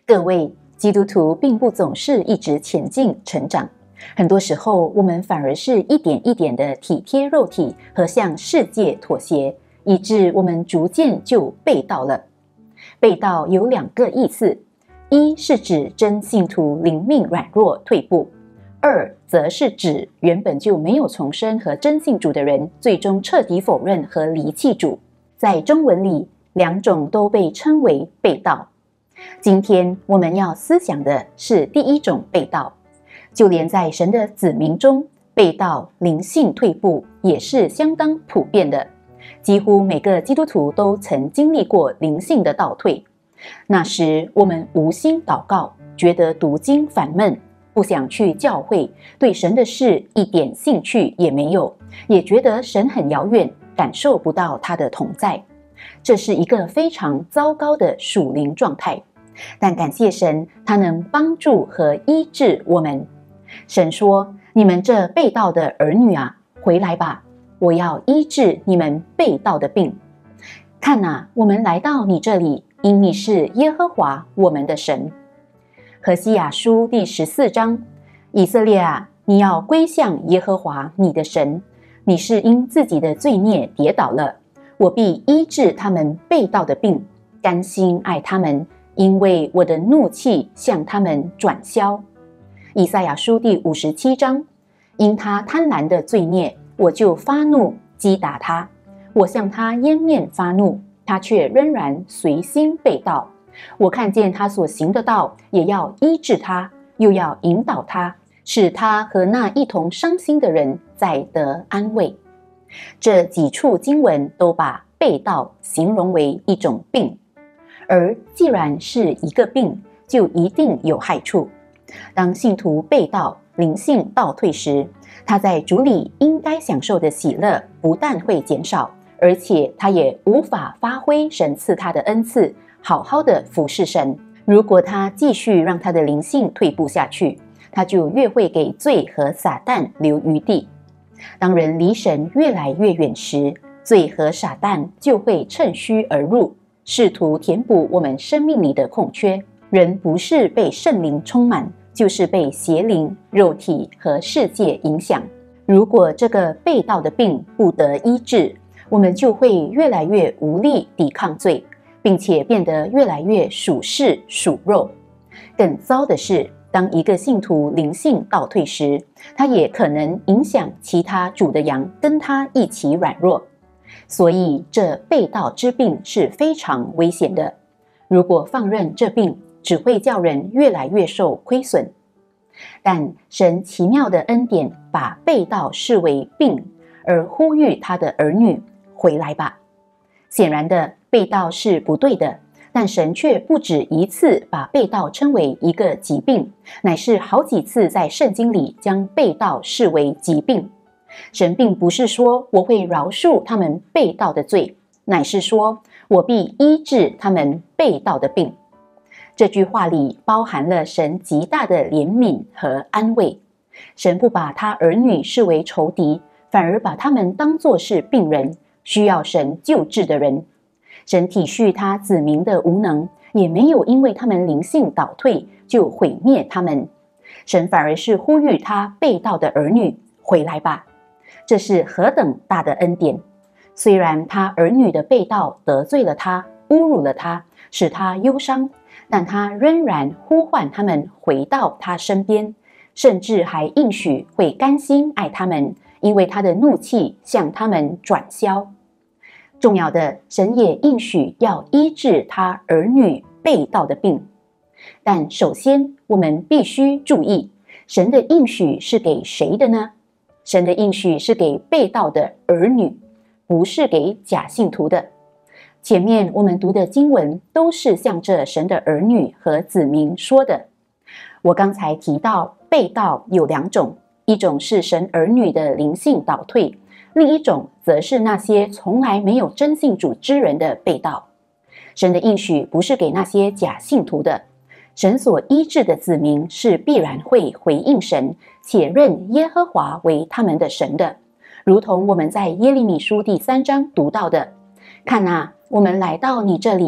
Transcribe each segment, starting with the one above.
各位，基督徒并不总是一直前进成长，很多时候我们反而是一点一点的体贴肉体和向世界妥协，以致我们逐渐就背道了。背道有两个意思，一是指真信徒灵命软弱退步，二则是指原本就没有重生和真信主的人最终彻底否认和离弃主。在中文里，两种都被称为背道。今天我们要思想的是第一种背道，就连在神的子民中，背道灵性退步也是相当普遍的，几乎每个基督徒都曾经历过灵性的倒退。那时我们无心祷告，觉得读经烦闷，不想去教会，对神的事一点兴趣也没有，也觉得神很遥远，感受不到他的同在。这是一个非常糟糕的属灵状态，但感谢神，他能帮助和医治我们。神说：你们这背道的儿女啊，回来吧，我要医治你们背道的病。看啊，我们来到你这里，因你是耶和华我们的神。何西亚书第14章，以色列啊，你要归向耶和华你的神，你是因自己的罪孽跌倒了，我必医治他们背道的病，甘心爱他们，因为我的怒气向他们转消。以赛亚书第57章，因他贪婪的罪孽，我就发怒击打他，我向他掩面发怒，他却仍然随心背道。我看见他所行的道，也要医治他，又要引导他，使他和那一同伤心的人再得安慰。这几处经文都把背道形容为一种病，而既然是一个病，就一定有害处。当信徒背道、灵性倒退时，他在主里应该享受的喜乐不但会减少，而且他也无法发挥神赐他的恩赐，好好的服侍神。如果他继续让他的灵性退步下去，他就越会给罪和撒旦留余地。当人离神越来越远时，罪和撒旦就会趁虚而入，试图填补我们生命里的空缺。人不是被圣灵充满，就是被邪灵、肉体和世界影响。如果这个背道的病不得医治，我们就会越来越无力抵抗罪，并且变得越来越属世属肉。更糟的是，当一个信徒灵性倒退时，他也可能影响其他主的羊跟他一起软弱。所以这背道之病是非常危险的，如果放任这病，只会叫人越来越受亏损。但神奇妙的恩典把背道视为病，而呼吁他的儿女回来吧。显然的，背道是不对的，但神却不止一次把背道称为一个疾病，乃是好几次在圣经里将背道视为疾病。神并不是说我会饶恕他们背道的罪，乃是说我必医治他们背道的病。这句话里包含了神极大的怜悯和安慰。神不把他儿女视为仇敌，反而把他们当作是病人，需要神救治的人。神体恤他子民的无能，也没有因为他们灵性倒退就毁灭他们。神反而是呼吁他背道的儿女回来吧。这是何等大的恩典！虽然他儿女的背道得罪了他，侮辱了他，使他忧伤，但他仍然呼唤他们回到他身边，甚至还应许会甘心爱他们，因为他的怒气向他们转消。重要的，神也应许要医治他儿女背道的病。但首先，我们必须注意，神的应许是给谁的呢？神的应许是给背道的儿女，不是给假信徒的。前面我们读的经文都是向着神的儿女和子民说的。我刚才提到背道有两种，一种是神儿女的灵性倒退，另一种则是那些从来没有真信主之人的背道。神的应许不是给那些假信徒的，神所医治的子民是必然会回应神，且认耶和华为他们的神的，如同我们在耶利米书第3章读到的。看啊，我们来到你这里，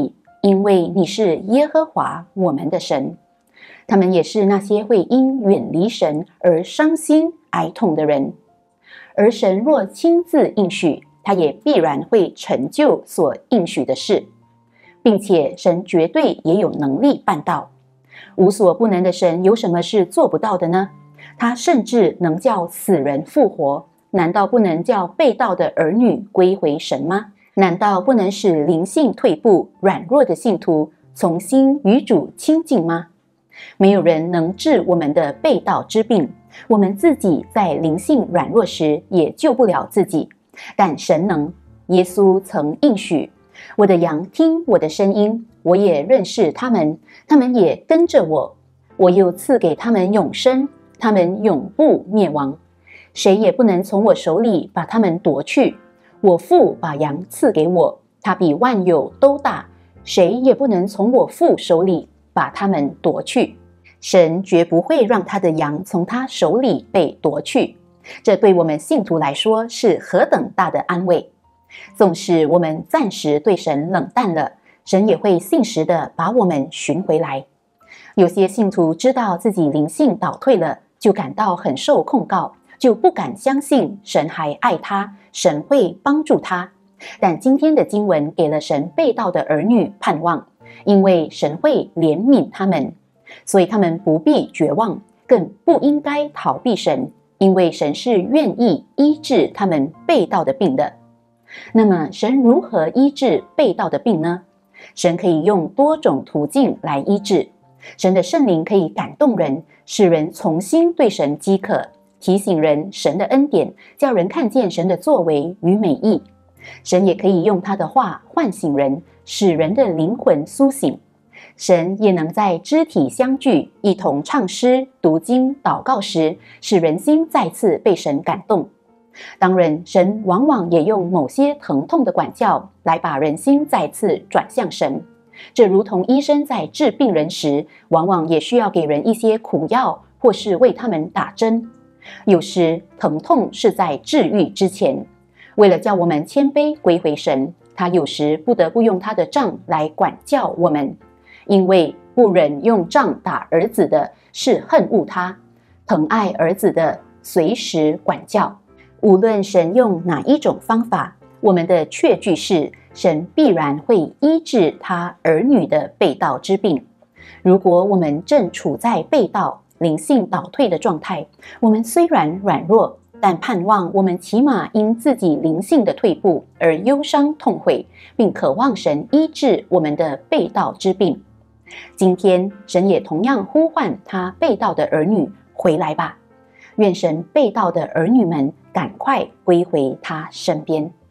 因为你是耶和华我们的神。他们也是那些会因远离神而伤心哀痛的人。而神若亲自应许，他也必然会成就所应许的事，并且神绝对也有能力办到。无所不能的神有什么是做不到的呢？他甚至能叫死人复活，难道不能叫背道的儿女归回神吗？难道不能使灵性退步、软弱的信徒重新与主亲近吗？没有人能治我们的背道之病，我们自己在灵性软弱时也救不了自己，但神能。耶稣曾应许，我的羊听我的声音，我也认识他们，他们也跟着我，我又赐给他们永生，他们永不灭亡，谁也不能从我手里把他们夺去。我父把羊赐给我，他比万有都大，谁也不能从我父手里把他们夺去。神绝不会让他的羊从他手里被夺去，这对我们信徒来说是何等大的安慰。纵使我们暂时对神冷淡了，神也会信实地把我们寻回来。有些信徒知道自己灵性倒退了，就感到很受控告，就不敢相信神还爱他，神会帮助他。但今天的经文给了神背道的儿女盼望，因为神会怜悯他们，所以他们不必绝望，更不应该逃避神，因为神是愿意医治他们背道的病的。那么神如何医治背道的病呢？神可以用多种途径来医治。神的圣灵可以感动人，使人重新对神饥渴，提醒人神的恩典，叫人看见神的作为与美意。神也可以用他的话唤醒人，使人的灵魂苏醒。神也能在肢体相聚，一同唱诗、读经、祷告时，使人心再次被神感动。当然，神往往也用某些疼痛的管教来把人心再次转向神。这如同医生在治病人时，往往也需要给人一些苦药，或是为他们打针。有时疼痛是在治愈之前，为了叫我们谦卑归回神，他有时不得不用他的杖来管教我们。因为不忍用杖打儿子的是恨恶他，疼爱儿子的随时管教。无论神用哪一种方法，我们的确据是神必然会医治他儿女的背道之病。如果我们正处在背道、灵性倒退的状态，我们虽然软弱，但盼望我们起码因自己灵性的退步而忧伤痛悔，并渴望神医治我们的背道之病。今天神也同样呼唤他背道的儿女回来吧，愿神背道的儿女们赶快归回他身边。